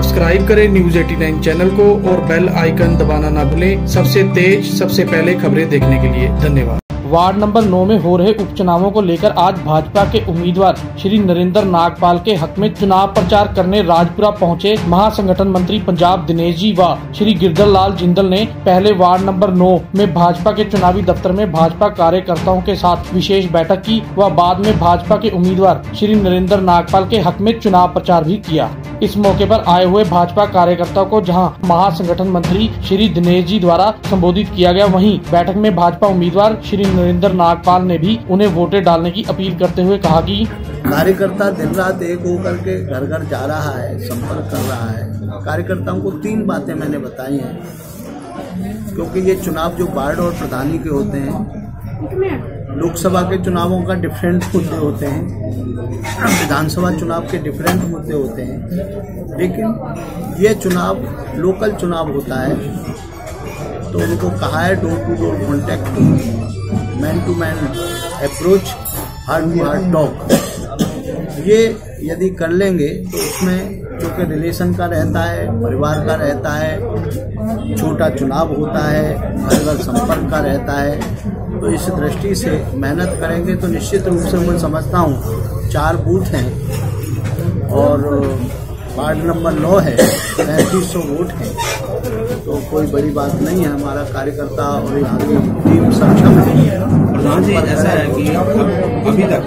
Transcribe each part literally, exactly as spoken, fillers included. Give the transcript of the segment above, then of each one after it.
Subscribe करें news Navasi channel को और बेल आइकन दबाना ना भूलें। सबसे तेज सबसे पहले खबरें देखने के लिए धन्यवाद। वार्ड नंबर नौ में हो रहे उपचुनावों को लेकर आज भाजपा के उम्मीदवार श्री नरेंद्र नागपाल के हक में चुनाव प्रचार करने राजपुरा पहुंचे महासंगठन मंत्री पंजाब दिनेश जी व श्री गिरधर लाल जिंदल ने पहले वार्ड नंबर नौ में भाजपा के चुनावी दफ्तर में भाजपा कार्यकर्ताओं के साथ विशेष बैठक की व बाद में भाजपा के उम्मीदवार श्री नरेंद्र नागपाल के हक में चुनाव प्रचार भी किया। इस मौके पर आए हुए भाजपा कार्यकर्ताओं को जहां महासंगठन मंत्री श्री दिनेश जी द्वारा संबोधित किया गया, वहीं बैठक में भाजपा उम्मीदवार श्री नरेंद्र नागपाल ने भी उन्हें वोटें डालने की अपील करते हुए कहा कि कार्यकर्ता दिन रात एक होकर के घर घर जा रहा है, संपर्क कर रहा है। कार्यकर्ताओं को तीन बातें मैंने बताई हैं, क्योंकि ये चुनाव जो वार्ड और प्रधानी के होते हैं, लोकसभा के चुनावों का डिफरेंट मुद्दे होते हैं, विधानसभा चुनाव के डिफरेंट मुद्दे होते हैं, लेकिन ये चुनाव लोकल चुनाव होता है। तो उनको कहा है door to door contact, man to man approach, heart to heart talk. ये यदि कर लेंगे तो उसमें क्योंकि रिलेशन का रहता है, परिवार का रहता है, छोटा चुनाव होता है, घर घर संपर्क का रहता है, तो इस दृष्टि से मेहनत करेंगे तो निश्चित रूप से मैं समझता हूँ चार बूथ हैं और वार्ड नंबर नौ है, पैंतीस सौ वोट हैं, तो कोई बड़ी बात नहीं है। हमारा कार्यकर्ता और यहाँ की टीम सक्षम है। प्रधान जी, ऐसा है कि अभी तक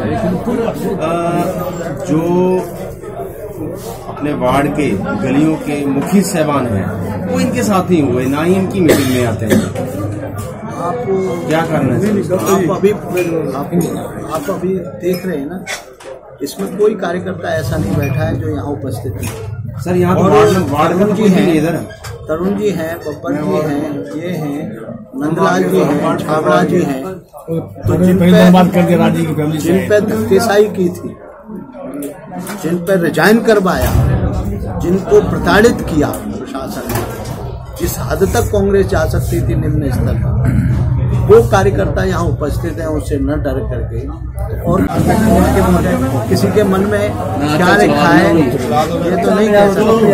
जो अपने वार्ड के गलियों के मुखी सहबान हैं वो इनके साथ ही हुए, ना ही इनकी मीटिंग में आते हैं। आप क्या करना है? आप अभी आप, आप अभी देख रहे हैं ना, इसमें कोई कार्यकर्ता ऐसा नहीं बैठा है जो यहाँ उपस्थित है। सर यहाँ तो वार्ड में जी हैं, इधर तरुण जी हैं, बब्बर जी हैं, ये हैं, नंदलाल जी हैं, छाबड़ा जी हैं, तो जिन पे जिन पे धक्केशाही की थी, जिन पे रिजाइन करवाया, जिनको प्रताड़ित किया प्रशासन ने, जिस हद तक कांग्रेस जा सकती थी निम्न स्तर पर, वो कार्यकर्ता यहाँ उपस्थित हैं, उससे न डर करके। और उनके किसी के मन में क्या लिखा है ये तो नहीं कह सकते,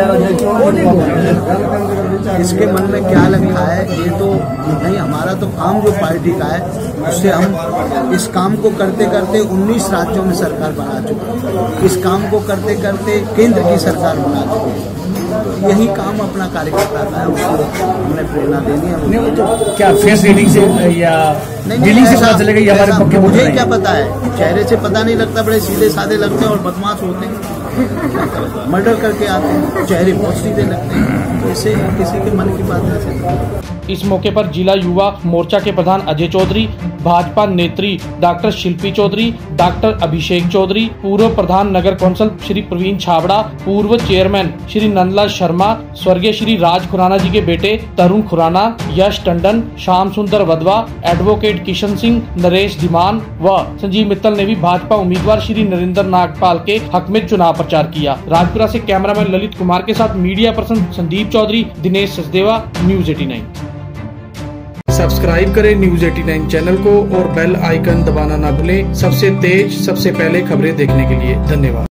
इसके मन में क्या लिखा है ये तो नहीं। हमारा तो काम जो पार्टी का है, उससे हम इस काम को करते करते उन्नीस राज्यों में सरकार बना चुके हैं, इस काम को करते करते केंद्र की सरकार बना चुके हैं। तो यही काम अपना कार्यकर्ता का है, उसको हमने प्रेरणा देनी है। तो क्या फेस रीडिंग से या डीलिंग से पता चलेगा ये हमारे पक्के? मुझे क्या पता है, चेहरे से पता नहीं लगता, बड़े सीधे साधे लगते हैं और बदमाश होते हैं, मर्डर करके आते हैं, चेहरे बहुत सीधे लगते हैं, तो इससे किसी के मन की बात नहीं। इस मौके पर जिला युवा मोर्चा के प्रधान अजय चौधरी, भाजपा नेत्री डॉक्टर शिल्पी चौधरी, डॉक्टर अभिषेक चौधरी, पूर्व प्रधान नगर कौंसिल श्री प्रवीण छाबड़ा, पूर्व चेयरमैन श्री नंदलाल शर्मा, स्वर्गीय श्री राज खुराना जी के बेटे तरुण खुराना, यश टंडन, श्याम सुंदर वधवा, एडवोकेट किशन सिंह, नरेश धीमान व संजीव मित्तल ने भी भाजपा उम्मीदवार श्री नरेंद्र नागपाल के हक में चुनाव प्रचार किया। राजपुरा से कैमरामैन ललित कुमार के साथ media person Sandeep Chaudhary, Dinesh Sachdeva, news Navasi. Subscribe करें न्यूज नवासी चैनल को और बेल आइकन दबाना ना भूलें। सबसे तेज सबसे पहले खबरें देखने के लिए धन्यवाद।